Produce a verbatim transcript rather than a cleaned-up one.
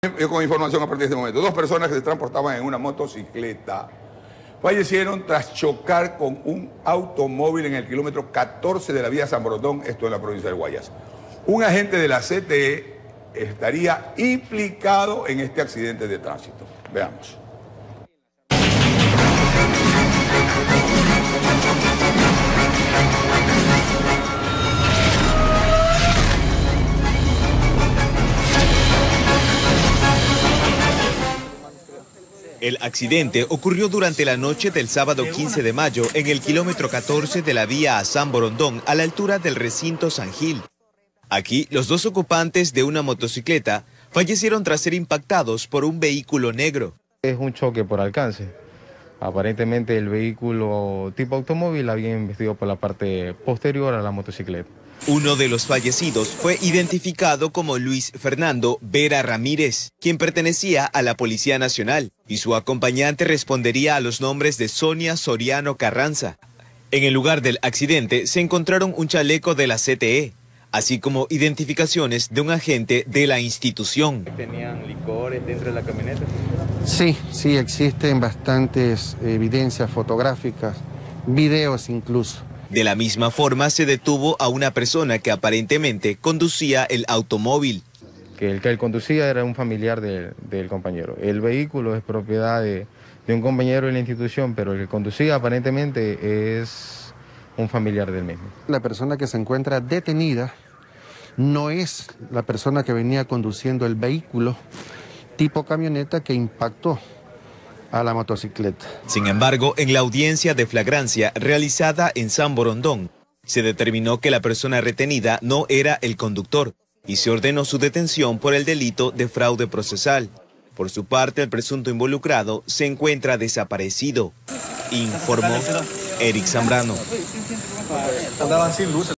Yo con información a partir de este momento. Dos personas que se transportaban en una motocicleta fallecieron tras chocar con un automóvil en el kilómetro catorce de la vía San Borondón, esto en la provincia del Guayas. Un agente de la C T E estaría implicado en este accidente de tránsito. Veamos. El accidente ocurrió durante la noche del sábado quince de mayo en el kilómetro catorce de la vía a San Borondón, a la altura del recinto San Gil. Aquí, los dos ocupantes de una motocicleta fallecieron tras ser impactados por un vehículo negro. Es un choque por alcance. Aparentemente el vehículo tipo automóvil había investido por la parte posterior a la motocicleta. Uno de los fallecidos fue identificado como Luis Fernando Vera Ramírez, quien pertenecía a la Policía Nacional, y su acompañante respondería a los nombres de Sonia Soriano Carranza. En el lugar del accidente se encontraron un chaleco de la C T E, así como identificaciones de un agente de la institución. ¿Tenían licores dentro de la camioneta? Sí, sí, existen bastantes evidencias fotográficas, videos incluso. De la misma forma se detuvo a una persona que aparentemente conducía el automóvil. Que el que él conducía era un familiar de, del compañero. El vehículo es propiedad de, de un compañero de la institución, pero el que conducía aparentemente es un familiar del mismo. La persona que se encuentra detenida no es la persona que venía conduciendo el vehículo tipo camioneta que impactó a la motocicleta. Sin embargo, en la audiencia de flagrancia realizada en San Borondón, se determinó que la persona retenida no era el conductor y se ordenó su detención por el delito de fraude procesal. Por su parte, el presunto involucrado se encuentra desaparecido, informó Eric Zambrano.